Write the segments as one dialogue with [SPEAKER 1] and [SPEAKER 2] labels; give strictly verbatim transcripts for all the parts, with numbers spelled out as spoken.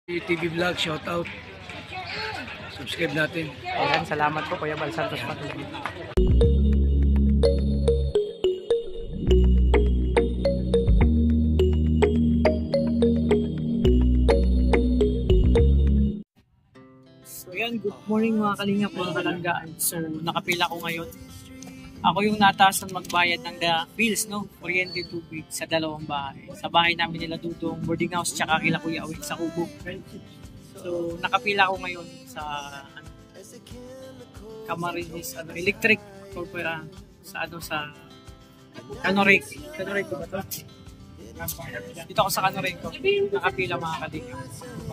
[SPEAKER 1] T V Vlog, shout out. Subscribe natin.
[SPEAKER 2] Ayan, salamat po Kuya Bal Santos Matubig. So yan, good morning mga kalingap, mga kalanggaan. So nakapila ko ngayon. Ako yung nataasan magbayad ng the bills, no? Kuryente, tubig sa dalawang bahay. Sa bahay namin nila Dudong, boarding house, tsaka kila Kuya Awit sa Kubo. So nakapila ko ngayon sa ano, Camarines, ano, electric or uh, sa ano sa Canorec. Canorec ba ito? Dito ako sa Canorec ko. Nakapila mga kalingap.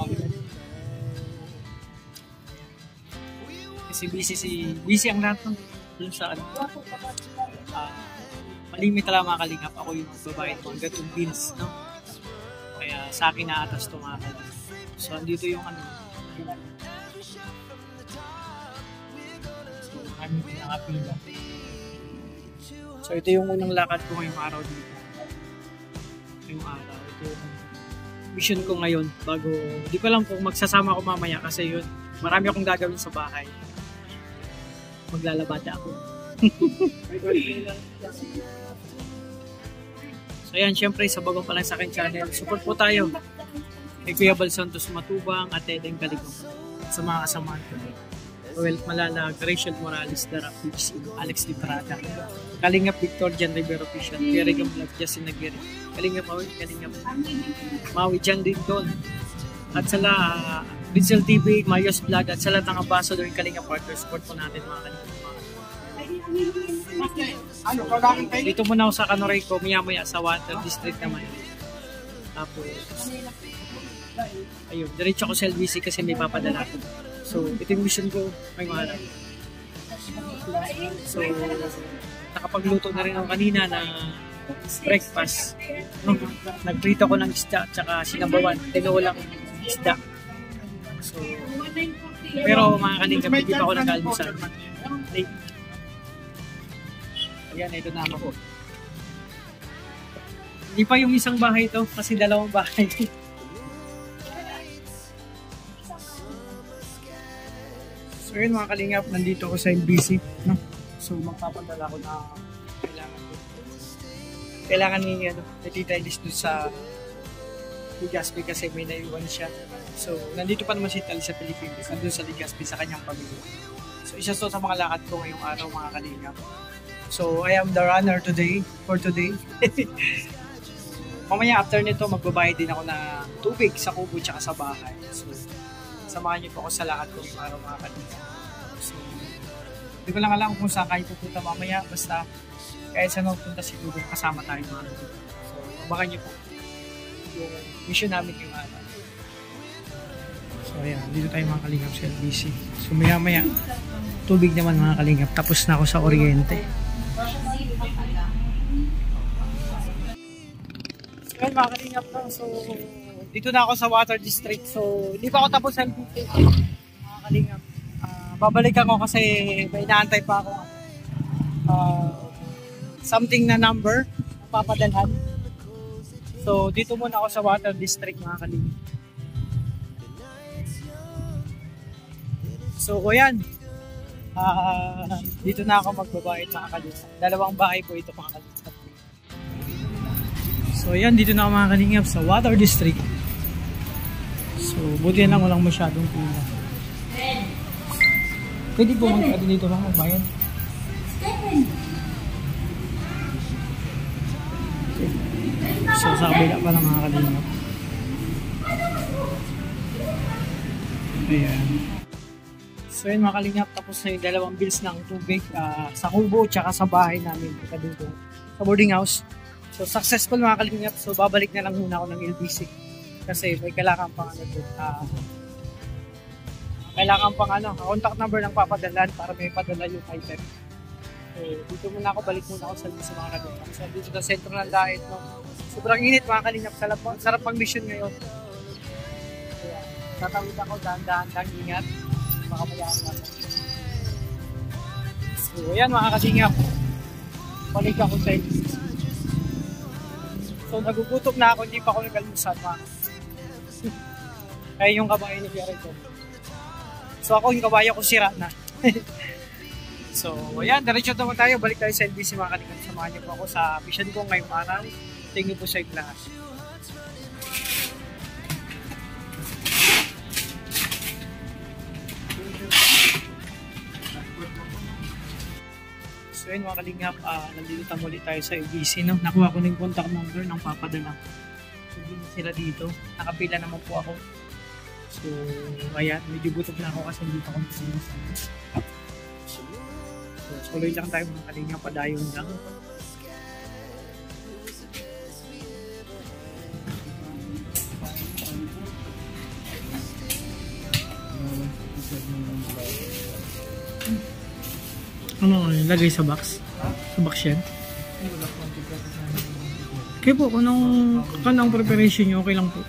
[SPEAKER 2] Kasi busy si busy ang lahat dun sa ano. Uh, malimit talaga mga kalingap. Ako yung magbabayad ko hanggang yung bills, no? Kaya sa akin na atas ito mga kalingap. So andito yung ano. So kami pinakapila. So ito yung unang lakad ko ngayong araw dito. Ngayong araw. Ito yung mission ko ngayon bago, di ko alam kung magsasama ako mamaya kasi yun, marami akong gagawin sa bahay. Maglalabada ako. So yan, syempre sa bagong pa lang sa akin channel, support po tayo kay Kuya Bal Santos Matubang at Edeng Kaligong sa mga kasamahan ko. Well, Malalag, Rachel Morales, Dara Pix, Alex Litrada, Kalingap Victor, Jan Rivero Official, Kerry Gamlag, Justin Nagiri, Kalingap Maui, Kalingap Maui, Jan Dindon, at sala uh, Rizal T V, Mayos Vlog, at sa lahat ng ambassador yung Kalingap Partners, support po natin mga Kalingap. Dito muna ako sa Canorec ko, maya-maya sa Water District naman. Tapos, ayun, diretso ako sa L B C kasi may papadala ko. So, ito yung mission ko ngayong araw. So, nakapagluto na rin ako kanina na breakfast. No? Nagprito ko ng isda at saka sinabawan. Tinolang isda. So, pero mga kalingap, hindi pa ako nag-almusal. Late. Ayan, ito na ako. Hindi pa yung isang bahay ito kasi dalawang bahay. So yun mga kalingap, nandito ako sa L B C, no? So magpapadala ko na kailangan ko. Kailangan ni ano, Tita Elis doon sa Legazpi kasi may naiwan siya. So nandito pa naman si Tali sa Pilipinas, nandun sa Legazpi sa kanyang pamilya. So isa to sa mga lakad ko ngayong araw mga kalingap. So I am the runner today, for today. Mamaya after nito magbabayad din ako na tubig sa kubo tsaka sa bahay. So samahan niyo po ako sa lakad ko ngayong araw mga kalingap. So hindi ko lang alam kung saan kayo pupunta mamaya, basta kahit saan magpunta siguro kasama tayo mga kalingap. So abangan niyo po yung mission namin yung araw. So ayan, dito tayo mga kalingap sa L B C. So maya maya tubig naman mga kalingap, tapos na ako sa Oriente. So yan mga kalingap na, so dito na ako sa Water District. So hindi pa ako tapos sa L B C mga kalingap. Uh, babalikan ko kasi may inaantay pa ako uh, something na number papadalhan. So dito muna ako sa Water District mga kalingap. So o yan, uh, dito na ako magbabayad mga kalingap. Dalawang bahay po ito mga kalingap. So yan, dito na ako mga kalingap sa Water District. So buti lang walang masyadong pila. Pwede po mag-ano dito mga magbayad? Okay. So sa kabila pa lang mga kalingap. Ayan. So yun mga kalingap, tapos na yung dalawang bills ng tubig uh, sa kubo tsaka sa bahay namin dito sa boarding house. So successful mga kalingap. So babalik na lang muna ako ng L B C kasi may kailangan pang ano doon. Uh, kailangan pang ano, contact number ng papadalan para may padala yung item. So dito muna ako, balik muna ako sa, sa mga kalingap. So dito sa sentro ng diet, no? Sobrang init mga kalingap. Sarap, sarap pang mission ngayon. Kaya tatawid ako dahan-dahan lang, ingat. Baka mayaan natin. So ayan mga kalingap, balik ako sa L B C. So nagugutom na ako, hindi pa ako nag-almusal mga. Ay, yung kabayo ni Kuya Rico. So ako, yung kabayo ko sira na. So, ayan, diretso naman tayo. Balik tayo sa L B C mga kalingap. Samahan niyo po ako sa mission ko ngayong araw. Thank you po sa inyo lahat. So yun mga kalingap, uh, nandito tayo ulit tayo sa L B C. No? Nakuha ko na yung contact number ng papadala. So hindi na sila dito. Nakapila naman po ako. So ayan, medyo gutom na ako kasi hindi pa ako masinasama. So tuloy lang tayo mga kalingap, padayon lang. Ano lagay sa box? Sa box yan? Okay po, kung anong preparation nyo, okay lang po.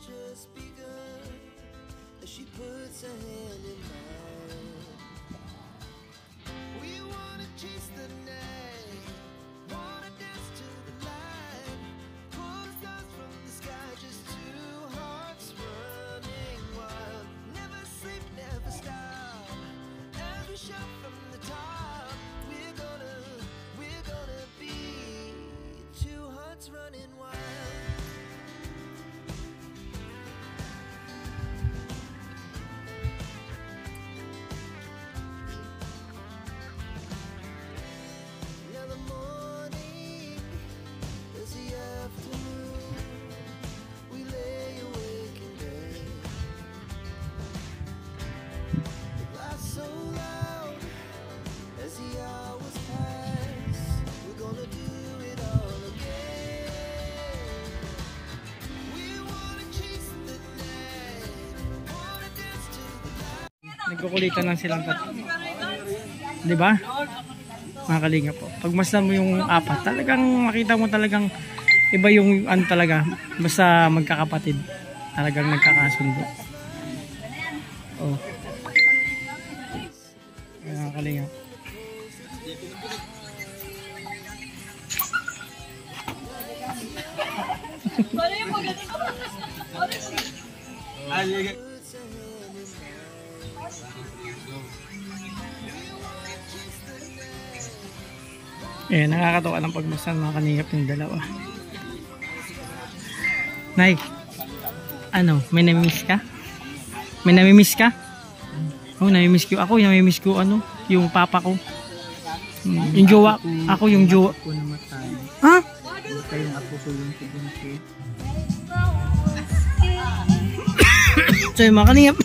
[SPEAKER 3] just begun as she puts her hand in mine. We wanna chase the night, wanna dance to the light, pull the stars from the sky, just two hearts running wild. Never sleep, never stop, as we shout from the top. We're gonna, we're gonna be two hearts running wild. Now the morning is the afternoon. We lay awake in bed. The laughs so loud as the hours pass. We're gonna do it all again. We wanna chase the night, wanna dance to the light.
[SPEAKER 2] Nagkukulitan lang silang tatlo. Di ba? Mga kalinga po. Pag masdan mo yung apat, talagang makita mo talagang iba yung ano talaga. Basta magkakapatid. Talagang nagkakasundo. Oh. Mga kalinga. Eh, nakakatawa ng pagmasdan mga kaningap yung dalawa. Nay, ano, may namimiss ka? May namimiss ka? Oh, namimiss ko. Ako, namimiss ko, ano, yung papa ko. Hmm, yung jowa. Ako yung jowa. Ha? So, yung mga kaningap.